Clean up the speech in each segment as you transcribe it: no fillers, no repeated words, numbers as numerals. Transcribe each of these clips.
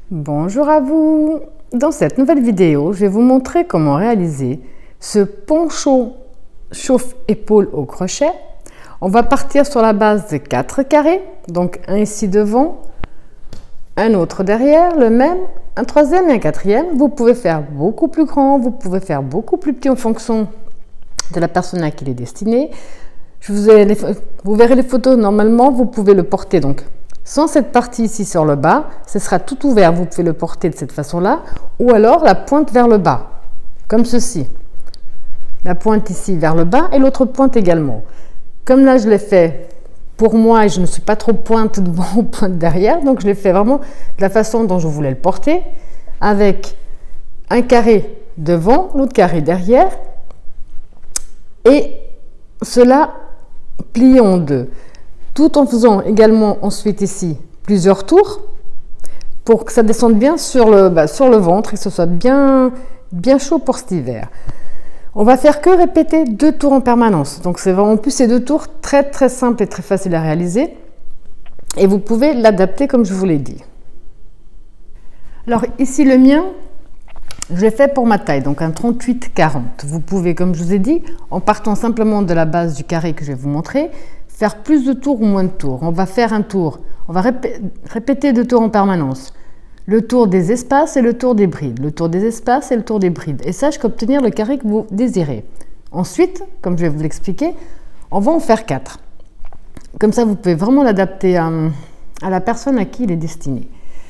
Bonjour à vous! Dans cette nouvelle vidéo, je vais vous montrer comment réaliser ce poncho chauffe-épaule au crochet. On va partir sur la base de 4 carrés, donc un ici devant, un autre derrière, le même, un troisième et un quatrième. Vous pouvez faire beaucoup plus grand, vous pouvez faire beaucoup plus petit en fonction de la personne à qui il est destiné. Vous verrez les photos, normalement vous pouvez le porter donc sans cette partie ici sur le bas, ce sera tout ouvert, vous pouvez le porter de cette façon-là, ou alors la pointe vers le bas, comme ceci. La pointe ici vers le bas et l'autre pointe également. Comme là je l'ai fait pour moi et je ne suis pas trop pointe devant ou pointe derrière, donc je l'ai fait vraiment de la façon dont je voulais le porter, avec un carré devant, l'autre carré derrière, et cela plié en deux. Tout en faisant également ensuite ici plusieurs tours pour que ça descende bien sur le ventre et que ce soit bien chaud pour cet hiver. On va faire que répéter 2 tours en permanence. Donc c'est vraiment plus ces 2 tours très simples et très faciles à réaliser. Et vous pouvez l'adapter comme je vous l'ai dit. Alors ici le mien, je l'ai fait pour ma taille, donc un 38-40. Vous pouvez, comme je vous ai dit, en partant simplement de la base du carré que je vais vous montrer, faire plus de tours ou moins de tours. On va faire un tour, on va répéter 2 tours en permanence. Le tour des espaces et le tour des brides. Le tour des espaces et le tour des brides. Et ça, jusqu'à obtenir le carré que vous désirez. Ensuite, comme je vais vous l'expliquer, on va en faire 4. Comme ça, vous pouvez vraiment l'adapter à la personne à qui il est destiné.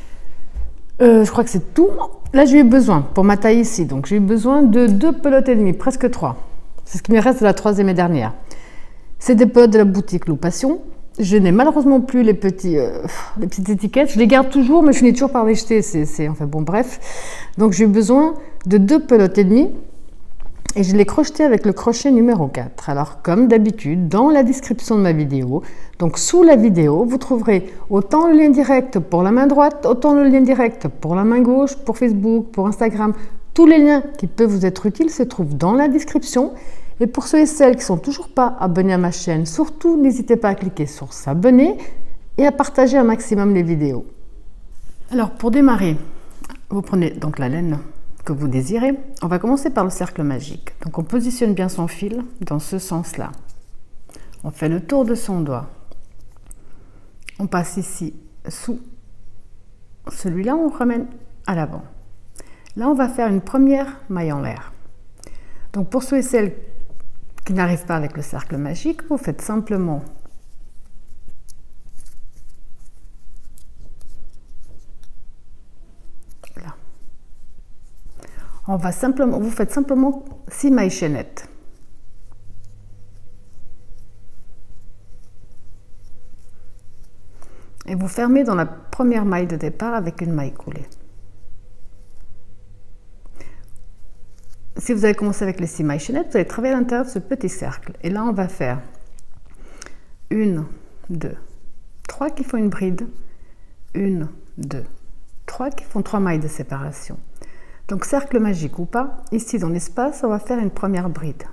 Je crois que c'est tout. Là, j'ai eu besoin, pour ma taille ici, donc j'ai eu besoin de 2 pelotes et demie, presque 3. C'est ce qui me reste de la 3e et dernière. C'est des pelotes de la boutique Loup Passion. Je n'ai malheureusement plus les petites étiquettes. Je les garde toujours, mais je finis toujours par les jeter. Enfin bon, bref. Donc j'ai eu besoin de 2 pelotes et demie et je l'ai crocheté avec le crochet numéro 4. Alors comme d'habitude, dans la description de ma vidéo, donc sous la vidéo, vous trouverez autant le lien direct pour la main droite, autant le lien direct pour la main gauche, pour Facebook, pour Instagram. Tous les liens qui peuvent vous être utiles se trouvent dans la description. Et pour ceux et celles qui ne sont toujours pas abonnés à ma chaîne, surtout n'hésitez pas à cliquer sur s'abonner et à partager un maximum les vidéos. Alors pour démarrer, vous prenez donc la laine que vous désirez. On va commencer par le cercle magique. Donc on positionne bien son fil dans ce sens-là. On fait le tour de son doigt. On passe ici sous celui-là, on ramène à l'avant. Là, on va faire une première maille en l'air. Donc pour ceux et celles qui n'arrivent pas avec le cercle magique, vous faites simplement là. Vous faites simplement 6 mailles chaînettes. Et vous fermez dans la première maille de départ avec une maille coulée. Si vous avez commencé avec les 6 mailles chaînettes, vous allez travailler à l'intérieur de ce petit cercle. Et là, on va faire 1, 2, 3 qui font une bride, 1, 2, 3 qui font 3 mailles de séparation. Donc, cercle magique ou pas, ici dans l'espace, on va faire une première bride.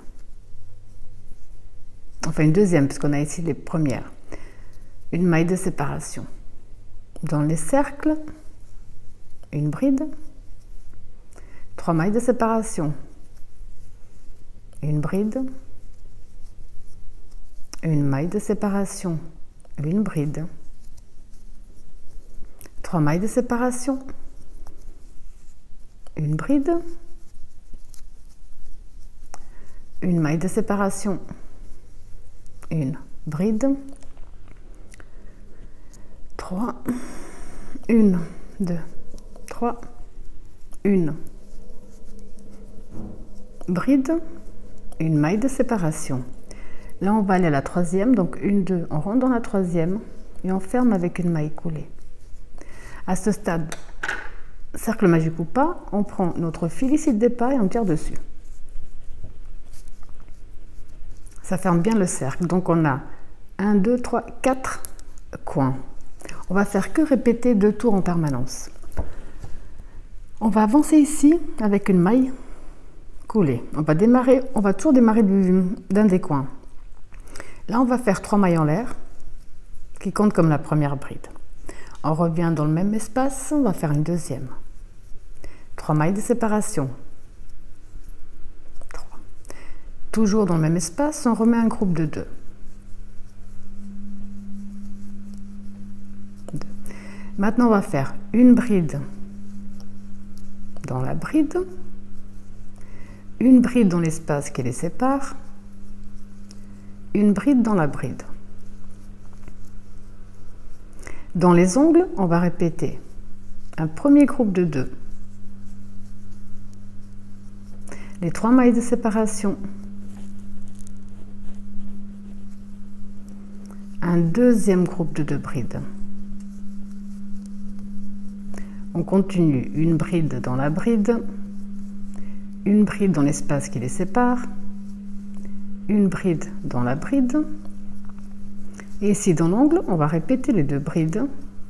Enfin, une deuxième, puisqu'on a ici les premières. Une maille de séparation. Dans les cercles, une bride, 3 mailles de séparation. Une bride, une maille de séparation, une bride, 3 mailles de séparation, une bride, une maille de séparation, une bride, 3, 1, 2, 3, une bride, une maille de séparation. Là, on va aller à la 3e, donc 1, 2, on rentre dans la 3e et on ferme avec une maille coulée. À ce stade, cercle magique ou pas, on prend notre fil ici de départ et on tire dessus. Ça ferme bien le cercle. Donc, on a 1, 2, 3, 4 coins. On va faire que répéter 2 tours en permanence. On va avancer ici avec une maille coulée. On va toujours démarrer d'un des coins. Là, on va faire 3 mailles en l'air qui comptent comme la première bride. On revient dans le même espace, on va faire une deuxième. 3 mailles de séparation. 3. Toujours dans le même espace, on remet un groupe de 2. 2. Maintenant, on va faire une bride dans la bride, une bride dans l'espace qui les sépare, une bride dans la bride. Dans les ongles, on va répéter un premier groupe de 2, les 3 mailles de séparation, un deuxième groupe de 2 brides. On continue une bride dans la bride, une bride dans l'espace qui les sépare, une bride dans la bride. Et ici dans l'angle, on va répéter les 2 brides,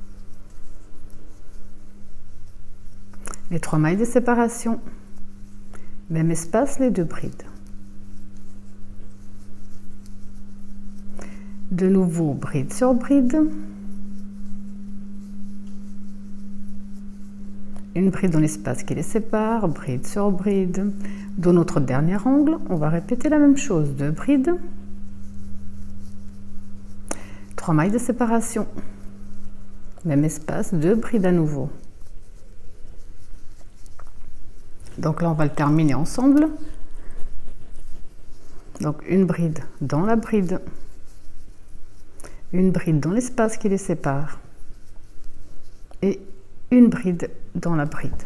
les 3 mailles de séparation, même espace, les 2 brides. De nouveau, bride sur bride, une bride dans l'espace qui les sépare, bride sur bride. Dans notre dernier angle, on va répéter la même chose, 2 brides, 3 mailles de séparation, même espace, 2 brides à nouveau. Donc là, on va le terminer ensemble. Donc une bride dans la bride, une bride dans l'espace qui les sépare et une bride dans la bride.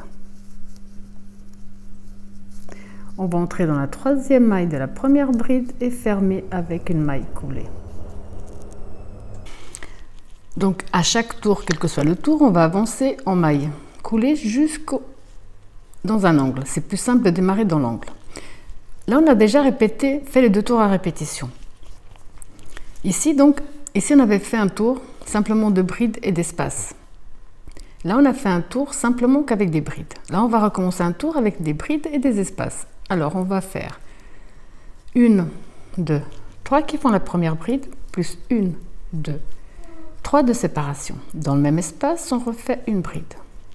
On va entrer dans la 3e maille de la première bride et fermer avec une maille coulée. Donc à chaque tour, quel que soit le tour, on va avancer en maille coulée dans un angle. C'est plus simple de démarrer dans l'angle. Là, on a déjà répété, fait les 2 tours à répétition. Ici, on avait fait un tour simplement de brides et d'espace. Là, on a fait un tour simplement qu'avec des brides. Là, on va recommencer un tour avec des brides et des espaces. Alors, on va faire 1, 2, 3 qui font la première bride, plus 1, 2, 3 de séparation. Dans le même espace, on refait une bride.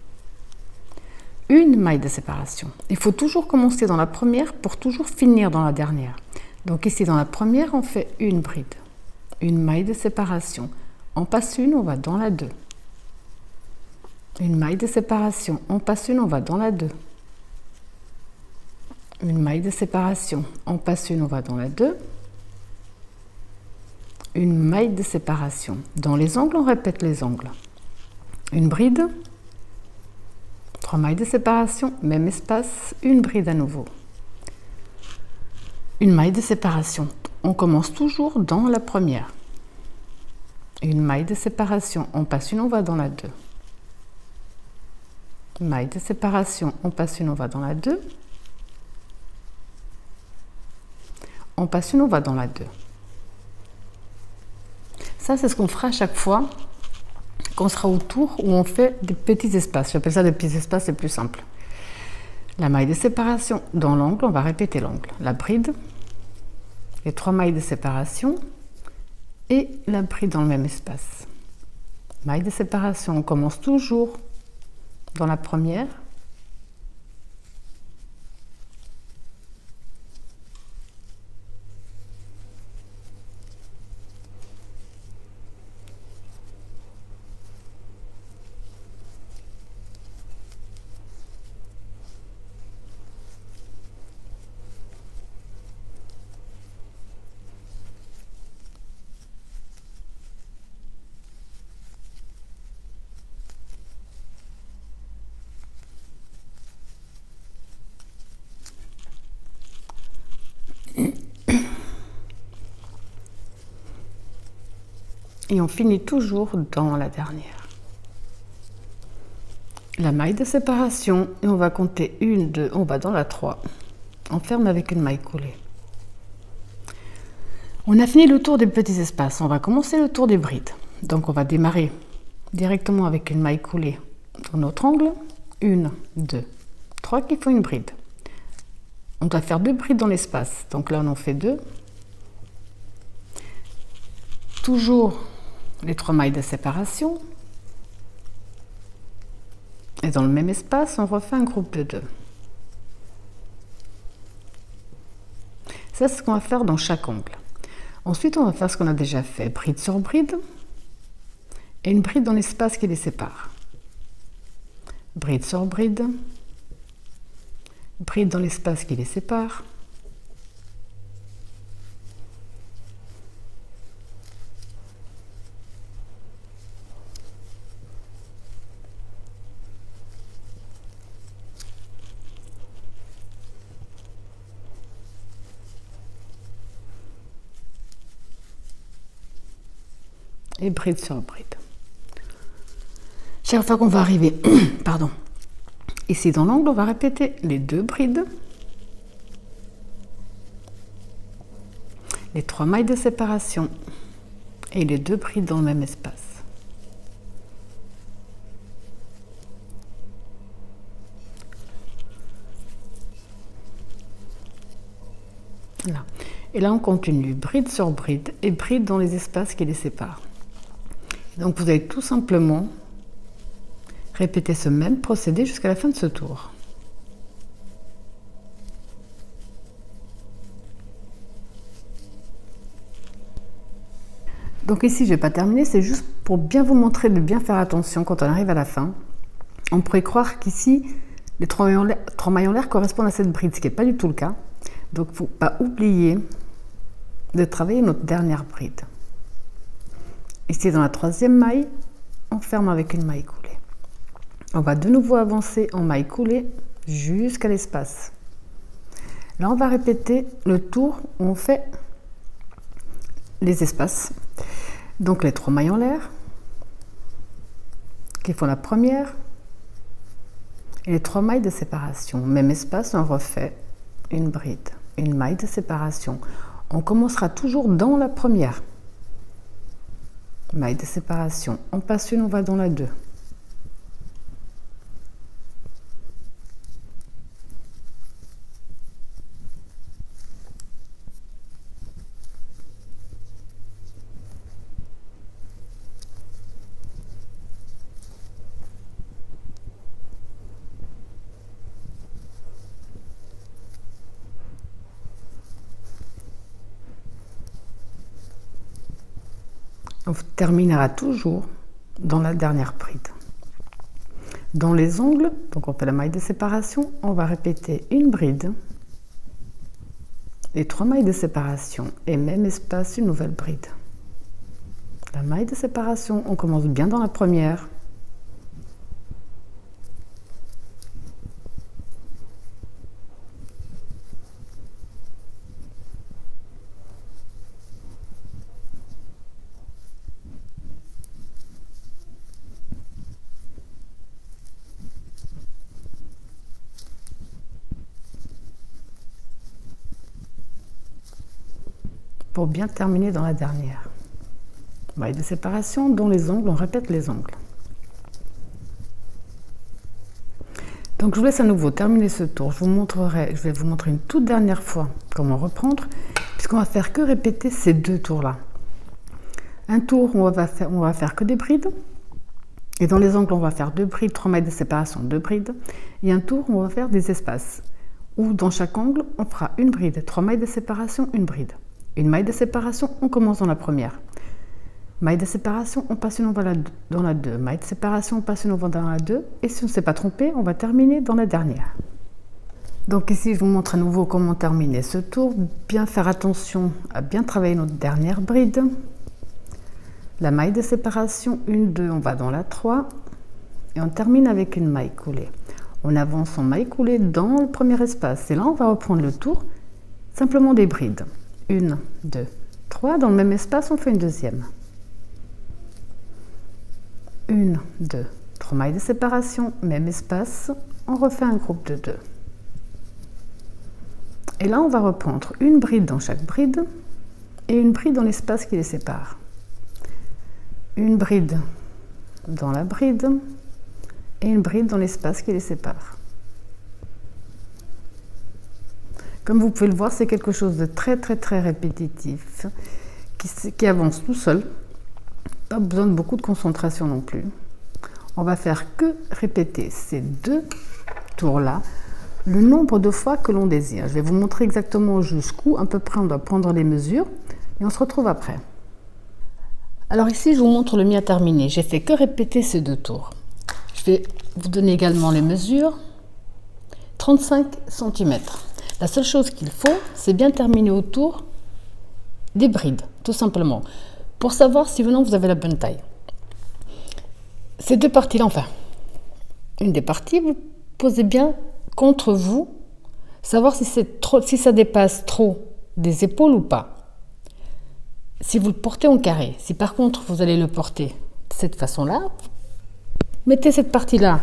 Une maille de séparation. Il faut toujours commencer dans la première pour toujours finir dans la dernière. Donc ici, dans la première, on fait une bride. Une maille de séparation. On passe une, on va dans la 2. Une maille de séparation. On passe une, on va dans la 2. Une maille de séparation. On passe une, on va dans la 2. Une maille de séparation. Dans les angles, on répète les angles. Une bride, 3 mailles de séparation, même espace, une bride à nouveau. Une maille de séparation. On commence toujours dans la première. Une maille de séparation, on passe une, on va dans la 2. Maille de séparation, on passe une, on va dans la 2. On passe une, on va dans la 2. Ça, c'est ce qu'on fera à chaque fois qu'on sera au tour où on fait des petits espaces. J'appelle ça des petits espaces, c'est plus simple. La maille de séparation dans l'angle, on va répéter l'angle. La bride, les 3 mailles de séparation et la bride dans le même espace. Maille de séparation, on commence toujours dans la première. Et on finit toujours dans la dernière. La maille de séparation, et on va compter 1, 2, on va dans la 3. On ferme avec une maille coulée. On a fini le tour des petits espaces. On va commencer le tour des brides. Donc on va démarrer directement avec une maille coulée dans notre angle. 1, 2, 3 qui font une bride. On doit faire 2 brides dans l'espace. Donc là on en fait 2. Toujours les 3 mailles de séparation. Et dans le même espace, on refait un groupe de 2. Ça, c'est ce qu'on va faire dans chaque angle. Ensuite, on va faire ce qu'on a déjà fait, bride sur bride, et une bride dans l'espace qui les sépare. Bride sur bride, bride dans l'espace qui les sépare, et bride sur bride. Chaque fois qu'on va arriver pardon, ici dans l'angle, on va répéter les 2 brides, les 3 mailles de séparation et les 2 brides dans le même espace. Là. Et là, on continue bride sur bride et bride dans les espaces qui les séparent. Donc, vous allez tout simplement répéter ce même procédé jusqu'à la fin de ce tour. Donc ici, je n'ai pas terminé, c'est juste pour bien vous montrer de bien faire attention quand on arrive à la fin. On pourrait croire qu'ici, les 3 mailles en l'air correspondent à cette bride, ce qui n'est pas du tout le cas. Donc, il ne faut pas oublier de travailler notre dernière bride. Ici, dans la 3e maille, on ferme avec une maille coulée. On va de nouveau avancer en maille coulée jusqu'à l'espace. Là, on va répéter le tour où on fait les espaces. Donc, les 3 mailles en l'air qui font la première et les 3 mailles de séparation. Même espace, on refait une bride, une maille de séparation. On commencera toujours dans la première maille de séparation. On passe une, on va dans la 2. On terminera toujours dans la dernière bride. Dans les ongles, donc on fait la maille de séparation, on va répéter une bride, les 3 mailles de séparation et même espace, une nouvelle bride. La maille de séparation, on commence bien dans la première. Pour bien terminer dans la dernière. Maille de séparation, dans les ongles, on répète les ongles. Donc je vous laisse à nouveau terminer ce tour. Je vais vous montrer une toute dernière fois comment reprendre, puisqu'on va faire que répéter ces 2 tours-là. Un tour où on va faire que des brides, et dans les ongles, on va faire 2 brides, 3 mailles de séparation, 2 brides, et un tour où on va faire des espaces, où dans chaque angle, on fera une bride, 3 mailles de séparation, une bride. Une maille de séparation, on commence dans la première. Maille de séparation, on passe une, on va dans la 2. Maille de séparation, on passe une, on va dans la 2. Et si on ne s'est pas trompé, on va terminer dans la dernière. Donc ici, je vous montre à nouveau comment terminer ce tour. Bien faire attention à bien travailler notre dernière bride. La maille de séparation, une, 2, on va dans la 3. Et on termine avec une maille coulée. On avance en maille coulée dans le premier espace. Et là, on va reprendre le tour, simplement des brides. 1, 2, 3. Dans le même espace, on fait une deuxième. 1, 2, 3 mailles de séparation, même espace. On refait un groupe de 2. Et là, on va reprendre une bride dans chaque bride et une bride dans l'espace qui les sépare. Une bride dans la bride et une bride dans l'espace qui les sépare. Comme vous pouvez le voir, c'est quelque chose de très répétitif, qui avance tout seul. Pas besoin de beaucoup de concentration non plus. on va faire que répéter ces 2 tours-là le nombre de fois que l'on désire. Je vais vous montrer exactement jusqu'où à peu près on doit prendre les mesures et on se retrouve après. Alors ici, je vous montre le mien terminé. J'ai fait que répéter ces 2 tours. Je vais vous donner également les mesures. 35 cm. La seule chose qu'il faut, c'est bien terminer autour des brides, tout simplement, pour savoir si maintenant vous avez la bonne taille. Ces 2 parties-là, enfin, une des parties, vous posez bien contre vous, savoir si ça dépasse trop des épaules ou pas. Si vous le portez en carré, si par contre vous allez le porter de cette façon-là, mettez cette partie-là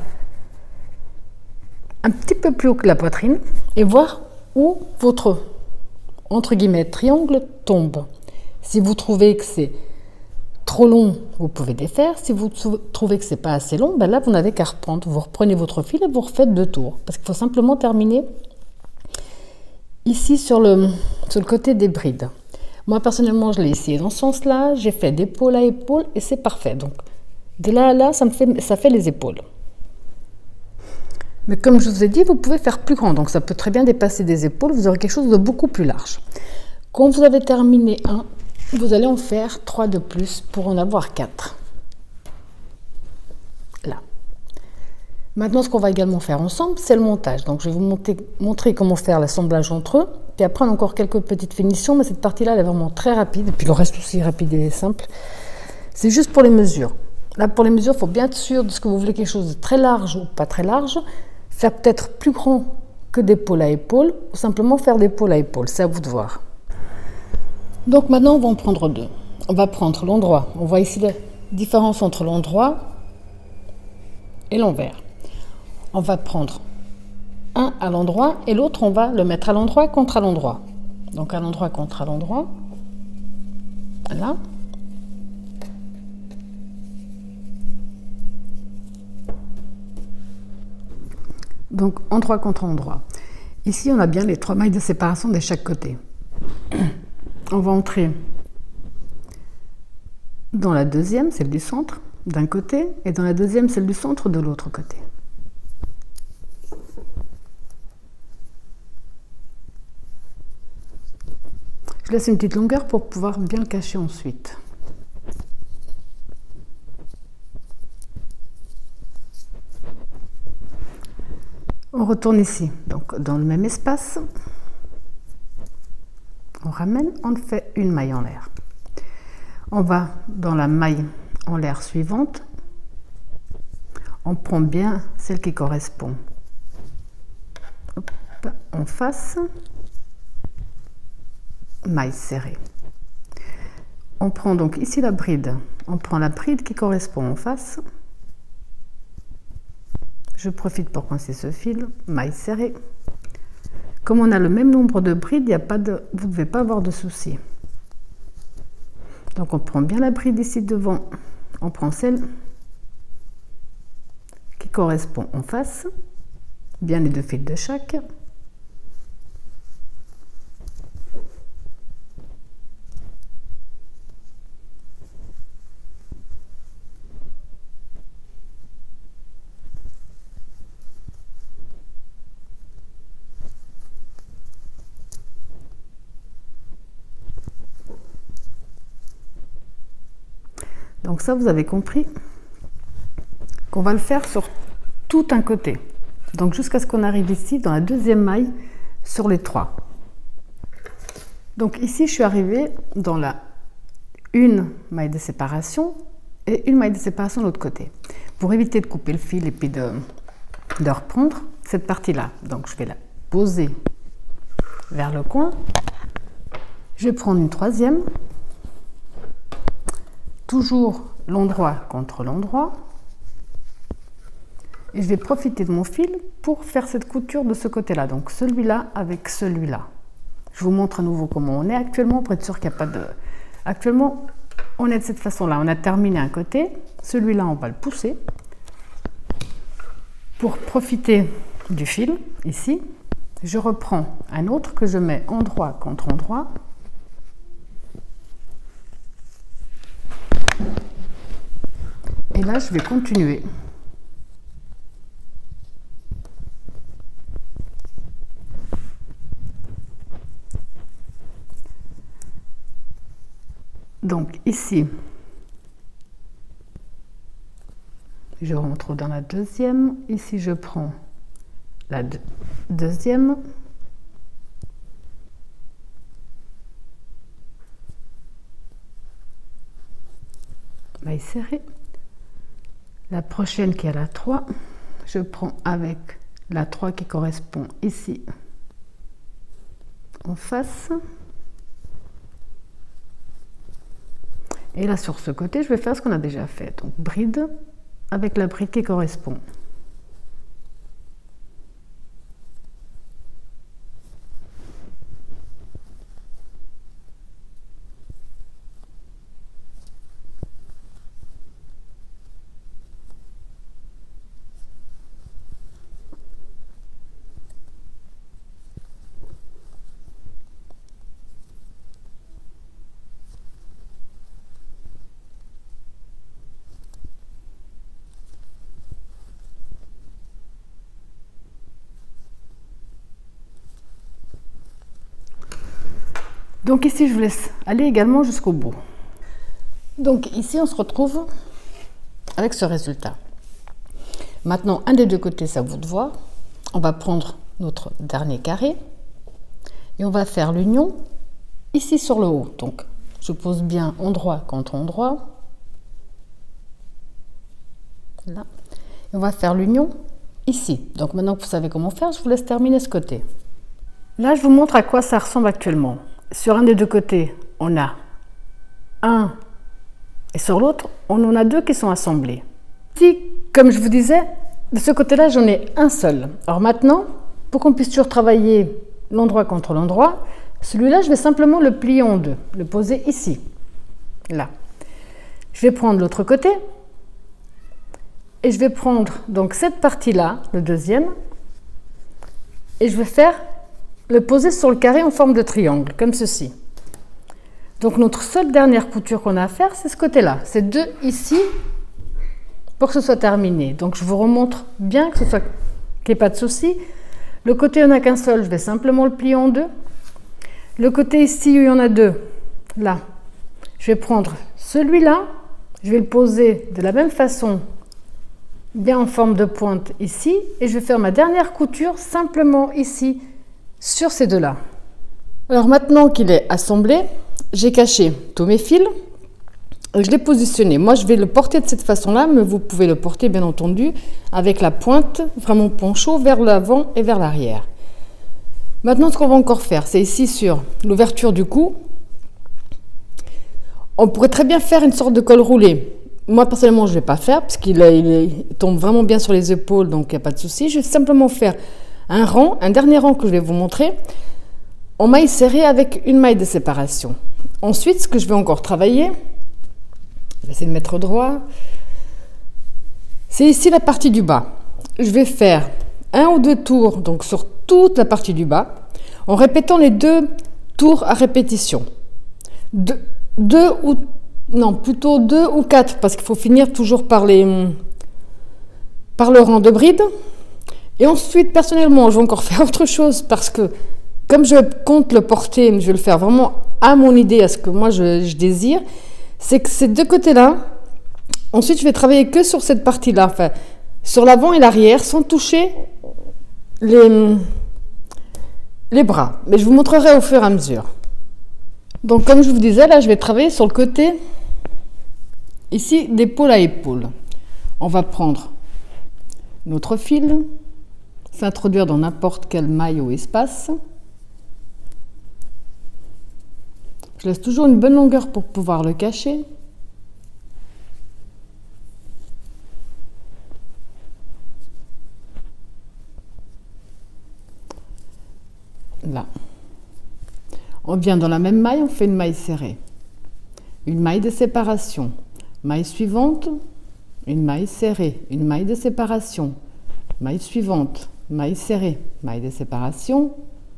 un petit peu plus haut que la poitrine et voir où votre, entre guillemets, triangle tombe. Si vous trouvez que c'est trop long, vous pouvez défaire. Si vous trouvez que c'est pas assez long, ben là, vous n'avez qu'à reprendre. Vous reprenez votre fil et vous refaites 2 tours. Parce qu'il faut simplement terminer ici sur le côté des brides. Moi, personnellement, je l'ai essayé dans ce sens-là. J'ai fait d'épaule à épaule et c'est parfait. Donc, de là à là, ça fait les épaules. Mais comme je vous ai dit, vous pouvez faire plus grand. Donc, ça peut très bien dépasser des épaules. Vous aurez quelque chose de beaucoup plus large. Quand vous avez terminé un, vous allez en faire 3 de plus pour en avoir 4. Là. Maintenant, ce qu'on va également faire ensemble, c'est le montage. Donc, je vais vous montrer comment faire l'assemblage entre eux. Puis après, on a encore quelques petites finitions, mais cette partie-là, elle est vraiment très rapide. Et puis le reste aussi rapide et simple. C'est juste pour les mesures. Là, pour les mesures, il faut bien être sûr de ce que vous voulez, quelque chose de très large ou pas très large. Faire peut-être plus grand que d'épaule à épaule, ou simplement faire d'épaule à épaule. C'est à vous de voir. Donc maintenant, on va en prendre 2. On va prendre l'endroit. On voit ici la différence entre l'endroit et l'envers. On va prendre un à l'endroit et l'autre, on va le mettre à l'endroit contre à l'endroit. Donc à l'endroit contre à l'endroit. Voilà. Donc endroit contre endroit. Ici, on a bien les 3 mailles de séparation de chaque côté. On va entrer dans la deuxième, celle du centre, d'un côté, et dans la deuxième, celle du centre, de l'autre côté. Je laisse une petite longueur pour pouvoir bien le cacher ensuite. On retourne ici, donc dans le même espace. On ramène, on fait une maille en l'air. On va dans la maille en l'air suivante. On prend bien celle qui correspond. Hop, en face. Maille serrée. On prend donc ici la bride. On prend la bride qui correspond en face. Je profite pour coincer ce fil. Maille serrée. Comme on a le même nombre de brides, vous ne devez pas avoir de soucis. Donc on prend bien la bride ici devant, on prend celle qui correspond en face, bien les 2 fils de chaque. Donc ça, vous avez compris qu'on va le faire sur tout un côté. Donc jusqu'à ce qu'on arrive ici, dans la deuxième maille, sur les 3. Donc ici, je suis arrivée dans la une maille de séparation et une maille de séparation de l'autre côté. Pour éviter de couper le fil et puis de reprendre cette partie-là. Donc je vais la poser vers le coin. Je vais prendre une 3e. Toujours l'endroit contre l'endroit. Et je vais profiter de mon fil pour faire cette couture de ce côté-là. Donc celui-là avec celui-là. Je vous montre à nouveau comment on est actuellement pour être sûr qu'il n'y a pas de... Actuellement, on est de cette façon-là. On a terminé un côté. Celui-là, on va le pousser. Pour profiter du fil, ici, je reprends un autre que je mets endroit contre endroit. Et là, je vais continuer Donc ici, je rentre dans la deuxième. Ici, je prends la deuxième. Maille serrée. La prochaine qui est la 3, je prends avec la 3 qui correspond ici en face. Et là, sur ce côté, je vais faire ce qu'on a déjà fait. Donc, bride avec la bride qui correspond. Donc ici, je vous laisse aller également jusqu'au bout. Donc ici, on se retrouve avec ce résultat. Maintenant, un des deux côtés, c'est à vous de voir. On va prendre notre dernier carré et on va faire l'union ici sur le haut. Donc, je pose bien endroit contre endroit. Là. Et on va faire l'union ici. Donc maintenant que vous savez comment faire, je vous laisse terminer ce côté. Là, je vous montre à quoi ça ressemble actuellement. Sur un des deux côtés, on a un, et sur l'autre, on en a deux qui sont assemblés. Ici, comme je vous disais, de ce côté-là, j'en ai un seul. Alors maintenant, pour qu'on puisse toujours travailler l'endroit contre l'endroit, celui-là, je vais simplement le plier en deux, le poser ici, là. Je vais prendre l'autre côté, et je vais prendre donc cette partie-là, le deuxième, et je vais faire le poser sur le carré en forme de triangle, comme ceci. Donc notre seule dernière couture qu'on a à faire, c'est ce côté-là. C'est deux ici pour que ce soit terminé. Donc je vous remontre bien que ce soit, qu'il n'y ait pas de souci. Le côté où il n'y en a qu'un seul, je vais simplement le plier en deux. Le côté ici où il y en a deux, là, je vais prendre celui-là, je vais le poser de la même façon, bien en forme de pointe ici, et je vais faire ma dernière couture simplement ici, sur ces deux-là. Alors maintenant qu'il est assemblé, j'ai caché tous mes fils et je l'ai positionné. Moi, je vais le porter de cette façon-là, mais vous pouvez le porter, bien entendu, avec la pointe vraiment poncho vers l'avant et vers l'arrière. Maintenant, ce qu'on va encore faire, c'est ici sur l'ouverture du cou. On pourrait très bien faire une sorte de col roulé. Moi, personnellement, je ne vais pas faire parce qu'il tombe vraiment bien sur les épaules, donc il n'y a pas de souci. Je vais simplement faire un rang, un dernier rang que je vais vous montrer, en maille serrée avec une maille de séparation. Ensuite, ce que je vais encore travailler, je vais essayer de mettre droit, c'est ici la partie du bas. Je vais faire un ou deux tours donc sur toute la partie du bas, en répétant les deux tours à répétition. Plutôt deux ou quatre, parce qu'il faut finir toujours par le rang de bride. Et ensuite, personnellement, je vais encore faire autre chose parce que, comme je compte le porter, je vais le faire vraiment à mon idée, à ce que moi je désire, c'est que ces deux côtés-là, ensuite, je vais travailler que sur cette partie-là, enfin, sur l'avant et l'arrière, sans toucher les bras. Mais je vous montrerai au fur et à mesure. Donc, comme je vous disais, là, je vais travailler sur le côté, ici, d'épaule à épaule. On va prendre notre fil, s'introduire dans n'importe quelle maille ou espace. Je laisse toujours une bonne longueur pour pouvoir le cacher. Là. On vient dans la même maille, on fait une maille serrée. Une maille de séparation. Maille suivante, une maille serrée, une maille de séparation. Maille suivante. Maille serrée, maille de séparation.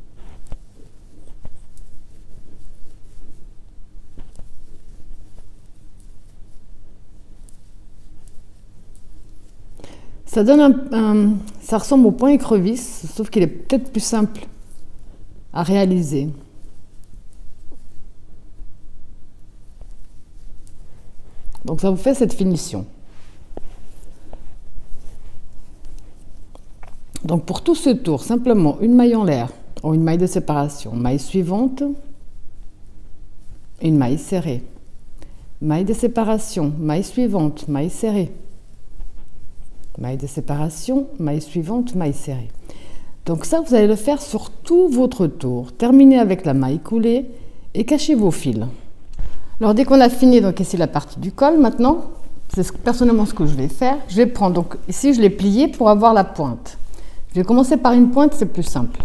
Ça donne ça ressemble au point écrevisse, sauf qu'il est peut-être plus simple à réaliser. Donc ça vous fait cette finition. Donc pour tout ce tour, simplement une maille en l'air ou une maille de séparation, maille suivante, une maille serrée, maille de séparation, maille suivante, maille serrée, maille de séparation, maille suivante, maille serrée. Donc ça, vous allez le faire sur tout votre tour. Terminez avec la maille coulée et cachez vos fils. Alors dès qu'on a fini donc ici la partie du col, maintenant, c'est personnellement ce que je vais faire. Je vais prendre, donc ici je l'ai plié pour avoir la pointe. Je vais commencer par une pointe, c'est plus simple.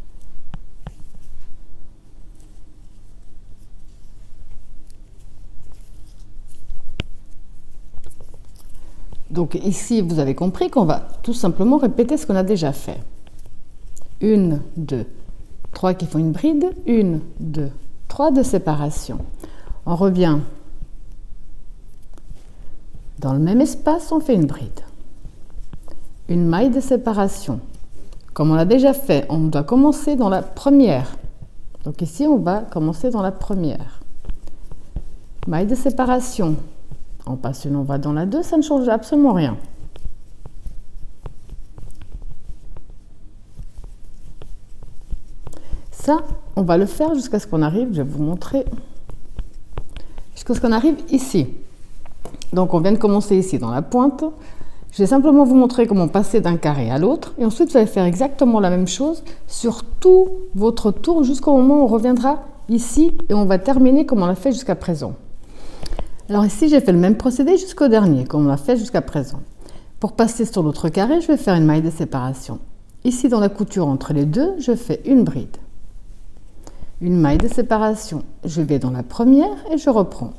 Donc ici, vous avez compris qu'on va tout simplement répéter ce qu'on a déjà fait. 1, 2, 3 qui font une bride, 1, 2, 3 de séparation. On revient dans le même espace, on fait une bride. Une maille de séparation. Comme on l'a déjà fait, on doit commencer dans la première. Donc ici, on va commencer dans la première. Maille de séparation. On passe une, on va dans la 2, ça ne change absolument rien. Ça, on va le faire jusqu'à ce qu'on arrive, je vais vous montrer, jusqu'à ce qu'on arrive ici. Donc on vient de commencer ici dans la pointe. Je vais simplement vous montrer comment passer d'un carré à l'autre. Et ensuite, vous allez faire exactement la même chose sur tout votre tour jusqu'au moment où on reviendra ici et on va terminer comme on l'a fait jusqu'à présent. Alors ici, j'ai fait le même procédé jusqu'au dernier, comme on l'a fait jusqu'à présent. Pour passer sur l'autre carré, je vais faire une maille de séparation. Ici, dans la couture entre les deux, je fais une bride. Une maille de séparation. Je vais dans la première et je reprends.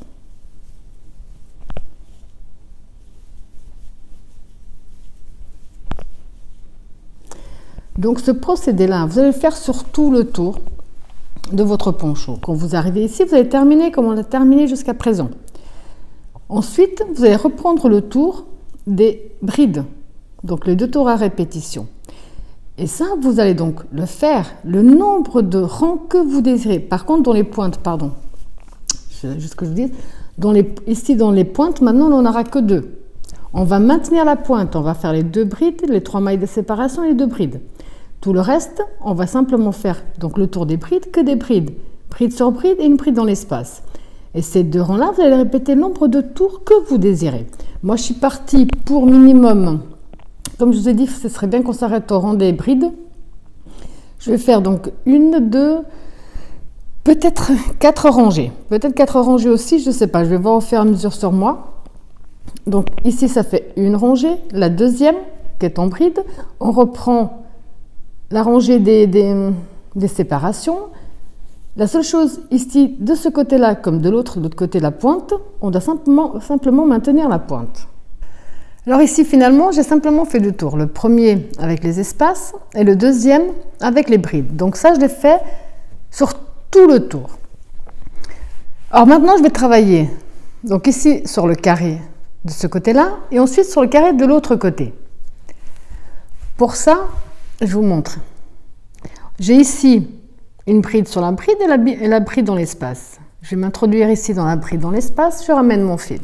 Donc ce procédé-là, vous allez le faire sur tout le tour de votre poncho. Quand vous arrivez ici, vous allez terminer comme on l'a terminé jusqu'à présent. Ensuite, vous allez reprendre le tour des brides, donc les 2 tours à répétition. Et ça, vous allez donc le faire le nombre de rangs que vous désirez. Par contre, dans les pointes, pardon, juste que je vous dise, ici dans les pointes, maintenant, on n'en aura que 2. On va maintenir la pointe, on va faire les 2 brides, les 3 mailles de séparation et les 2 brides. Tout le reste, on va simplement faire donc le tour des brides, que des brides. Bride sur bride et une bride dans l'espace. Et ces 2 rangs-là, vous allez répéter le nombre de tours que vous désirez. Moi, je suis partie pour minimum, comme je vous ai dit, ce serait bien qu'on s'arrête au rang des brides. Je vais faire donc 1, 2, peut-être 4 rangées. Peut-être 4 rangées aussi, je ne sais pas. Je vais voir au fur et à mesure sur moi. Donc ici, ça fait une rangée. La deuxième, qui est en bride. On reprend la rangée des séparations. La seule chose ici, de ce côté-là, comme de l'autre côté, la pointe, on doit simplement maintenir la pointe. Alors ici, finalement, j'ai simplement fait 2 tours. Le premier avec les espaces et le deuxième avec les brides. Donc ça, je l'ai fait sur tout le tour. Alors maintenant, je vais travailler. Donc ici, sur le carré de ce côté-là et ensuite sur le carré de l'autre côté. Pour ça, je vous montre. J'ai ici une bride sur la bride et la bride dans l'espace. Je vais m'introduire ici dans la bride dans l'espace, je ramène mon fil.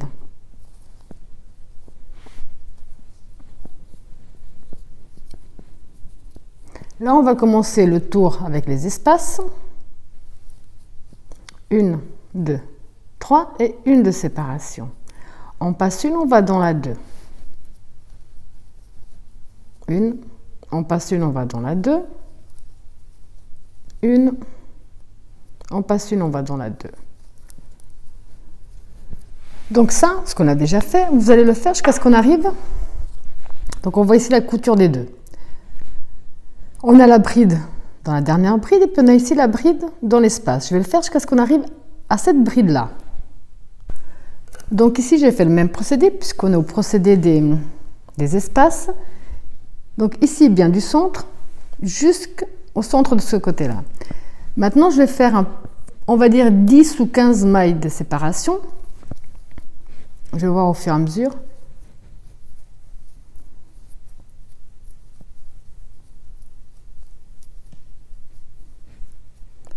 Là, on va commencer le tour avec les espaces. 1, 2, 3 et une de séparation. On passe une, on va dans la 2. Une, on passe une, on va dans la 2. Une, on passe une, on va dans la 2. Donc ça, ce qu'on a déjà fait, vous allez le faire jusqu'à ce qu'on arrive. Donc on voit ici la couture des 2. On a la bride dans la dernière bride et puis on a ici la bride dans l'espace. Je vais le faire jusqu'à ce qu'on arrive à cette bride-là. Donc ici, j'ai fait le même procédé puisqu'on est au procédé des espaces. Donc ici, bien du centre jusqu'au centre de ce côté-là. Maintenant, je vais faire, on va dire, 10 ou 15 mailles de séparation. Je vais voir au fur et à mesure.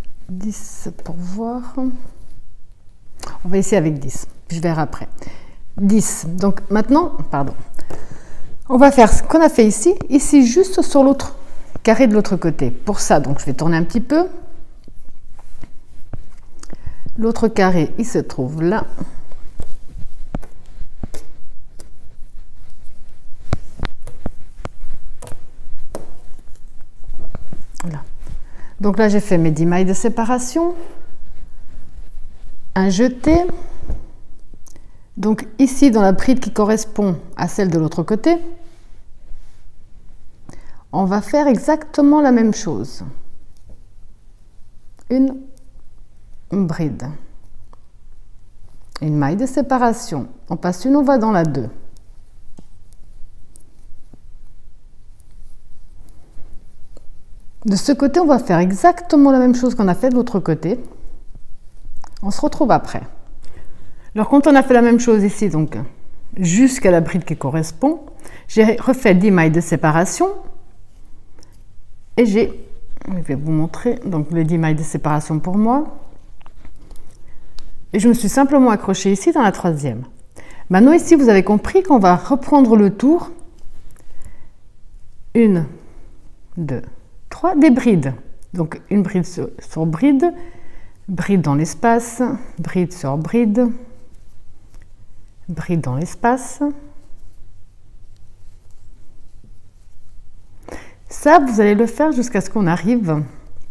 Pour voir. On va essayer avec 10. Je verrai après. 10. Donc maintenant, pardon, on va faire ce qu'on a fait ici, ici juste sur l'autre carré de l'autre côté. Pour ça, donc je vais tourner un petit peu. L'autre carré, il se trouve là. Voilà. Donc là, j'ai fait mes 10 mailles de séparation. Un jeté. Donc ici, dans la bride qui correspond à celle de l'autre côté, on va faire exactement la même chose. Une bride. Une maille de séparation. On passe une, on va dans la 2. De ce côté, on va faire exactement la même chose qu'on a fait de l'autre côté. On se retrouve après. Alors, quand on a fait la même chose ici, donc jusqu'à la bride qui correspond, j'ai refait 10 mailles de séparation et je vais vous montrer donc les 10 mailles de séparation pour moi. Et je me suis simplement accrochée ici dans la 3e. Maintenant, ici, vous avez compris qu'on va reprendre le tour. 1, 2, 3, des brides. Donc, une bride sur bride, bride dans l'espace, bride sur bride, bride dans l'espace. Ça, vous allez le faire jusqu'à ce qu'on arrive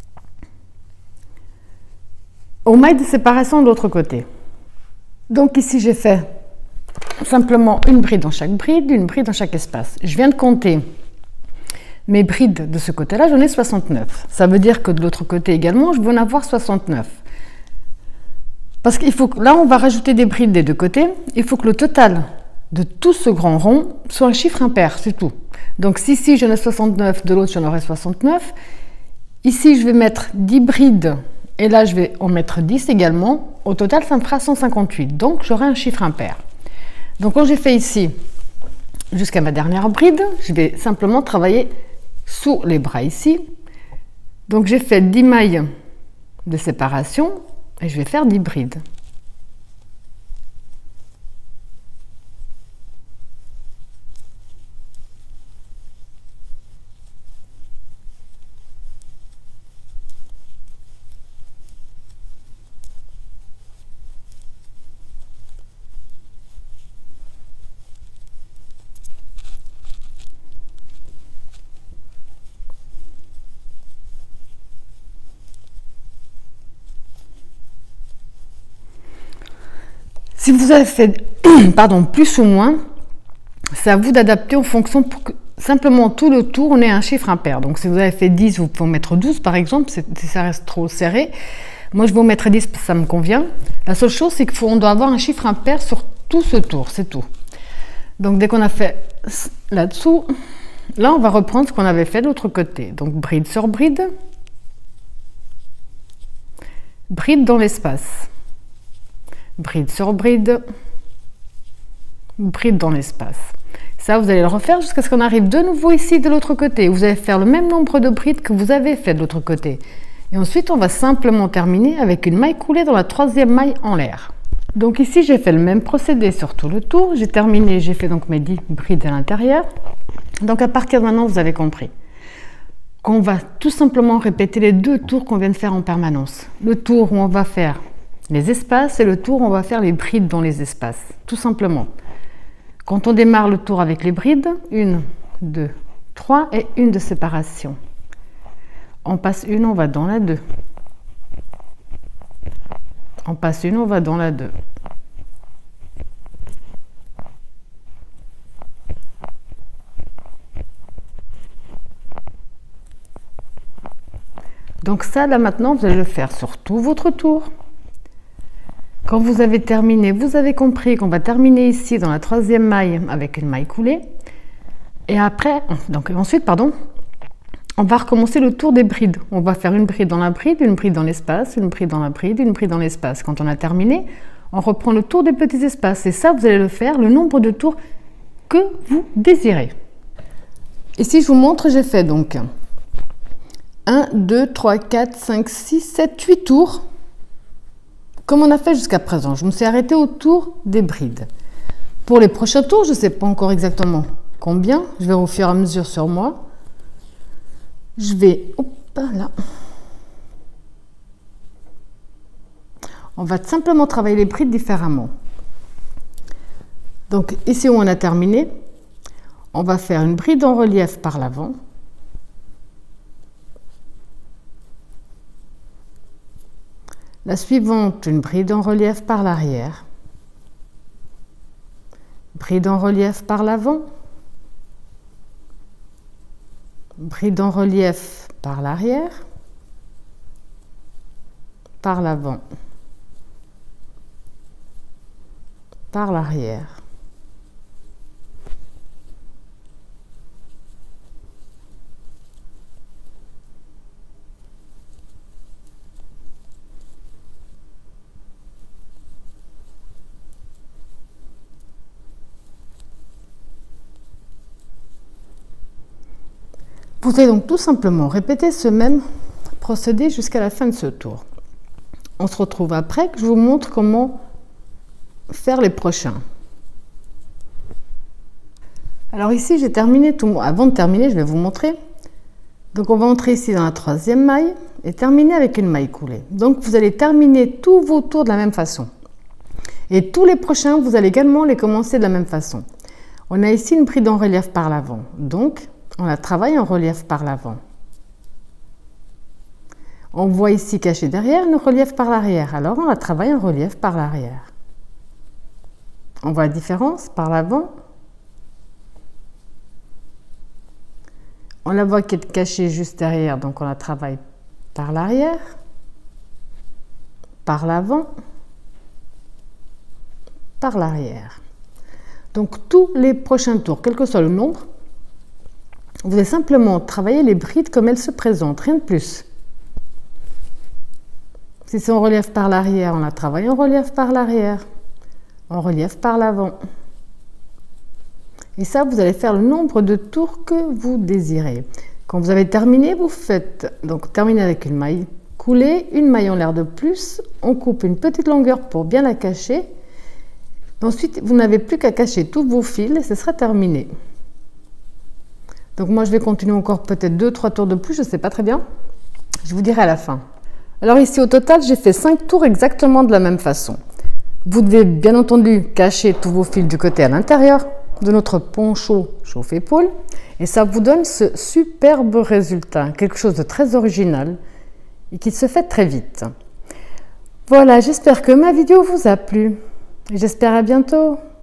aux mailles de séparation de l'autre côté. Donc ici, j'ai fait simplement une bride dans chaque bride, une bride dans chaque espace. Je viens de compter mes brides de ce côté-là, j'en ai 69. Ça veut dire que de l'autre côté également, je vais en avoir 69. Parce qu'il faut que, là, on va rajouter des brides des deux côtés. Il faut que le total de tout ce grand rond soit un chiffre impair, c'est tout. Donc, si ici, j'en ai 69, de l'autre, j'en aurai 69. Ici, je vais mettre 10 brides, et là, je vais en mettre 10 également. Au total, ça me fera 158. Donc, j'aurai un chiffre impair. Donc, quand j'ai fait ici, jusqu'à ma dernière bride, je vais simplement travailler sous les bras ici. Donc, j'ai fait 10 mailles de séparation. Et je vais faire 10 brides. Si vous avez fait pardon, plus ou moins, c'est à vous d'adapter en fonction pour que simplement tout le tour, on ait un chiffre impair. Donc si vous avez fait 10, vous pouvez en mettre 12 par exemple, si ça reste trop serré. Moi je vais en mettre 10 parce que ça me convient. La seule chose, c'est qu'on doit avoir un chiffre impair sur tout ce tour, c'est tout. Donc dès qu'on a fait là-dessous, là on va reprendre ce qu'on avait fait de l'autre côté. Donc bride sur bride, bride dans l'espace. Bride sur bride, bride dans l'espace. Ça, vous allez le refaire jusqu'à ce qu'on arrive de nouveau ici de l'autre côté. Vous allez faire le même nombre de brides que vous avez fait de l'autre côté. Et ensuite, on va simplement terminer avec une maille coulée dans la 3e maille en l'air. Donc ici, j'ai fait le même procédé sur tout le tour. J'ai terminé, j'ai fait donc mes 10 brides à l'intérieur. Donc à partir de maintenant, vous avez compris qu'on va tout simplement répéter les 2 tours qu'on vient de faire en permanence. Le tour où on va faire les espaces et le tour, on va faire les brides dans les espaces, tout simplement. Quand on démarre le tour avec les brides, 1, 2, 3 et une de séparation. On passe une, on va dans la 2. On passe une, on va dans la 2. Donc ça, là maintenant, vous allez le faire sur tout votre tour. Quand vous avez terminé, vous avez compris qu'on va terminer ici dans la 3e maille avec une maille coulée. Et après, donc ensuite, pardon, on va recommencer le tour des brides. On va faire une bride dans la bride, une bride dans l'espace, une bride dans la bride, une bride dans l'espace. Quand on a terminé, on reprend le tour des petits espaces. Et ça, vous allez le faire le nombre de tours que vous désirez. Ici, je vous montre, j'ai fait donc 1, 2, 3, 4, 5, 6, 7, 8 tours. Comme on a fait jusqu'à présent, je me suis arrêtée autour des brides. Pour les prochains tours, je ne sais pas encore exactement combien. Je vais au fur et à mesure sur moi. Je vais, hop là. On va simplement travailler les brides différemment. Donc ici où on a terminé, on va faire une bride en relief par l'avant. La suivante, une bride en relief par l'arrière. Bride en relief par l'avant. Bride en relief par l'arrière. Par l'avant. Par l'arrière. Vous allez donc tout simplement répéter ce même procédé jusqu'à la fin de ce tour. On se retrouve après que je vous montre comment faire les prochains. Alors ici, j'ai terminé tout. Avant de terminer, je vais vous montrer. Donc on va entrer ici dans la troisième maille et terminer avec une maille coulée. Donc vous allez terminer tous vos tours de la même façon. Et tous les prochains, vous allez également les commencer de la même façon. On a ici une bride en relief par l'avant. Donc on la travaille en relief par l'avant. On voit ici caché derrière une relief par l'arrière. Alors on la travaille en relief par l'arrière. On voit la différence par l'avant. On la voit qui est cachée juste derrière, donc on la travaille par l'arrière, par l'avant, par l'arrière. Donc tous les prochains tours, quel que soit le nombre, vous allez simplement travailler les brides comme elles se présentent, rien de plus. Si c'est en relief par l'arrière, on la travaille en relief par l'arrière, en relief par l'avant. Et ça, vous allez faire le nombre de tours que vous désirez. Quand vous avez terminé, vous faites, donc terminer avec une maille coulée, une maille en l'air de plus, on coupe une petite longueur pour bien la cacher. Ensuite, vous n'avez plus qu'à cacher tous vos fils et ce sera terminé. Donc moi, je vais continuer encore peut-être 2-3 tours de plus, je ne sais pas très bien. Je vous dirai à la fin. Alors ici, au total, j'ai fait 5 tours exactement de la même façon. Vous devez bien entendu cacher tous vos fils du côté à l'intérieur de notre poncho chauffe-épaule et ça vous donne ce superbe résultat, quelque chose de très original et qui se fait très vite. Voilà, j'espère que ma vidéo vous a plu et j'espère à bientôt.